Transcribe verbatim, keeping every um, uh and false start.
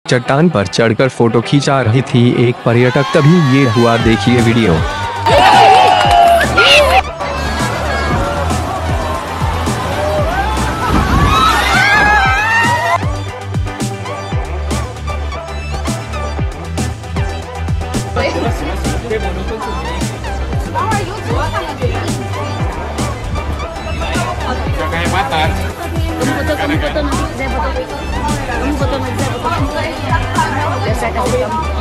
चट्टान पर चढ़कर फोटो खींचा रही थी एक पर्यटक, तभी ये हुआ, देखिए video. Kehebatan. Kamu foto, kamu foto nanti saya foto. Kamu foto nanti saya foto. Biar saya kasih kamu.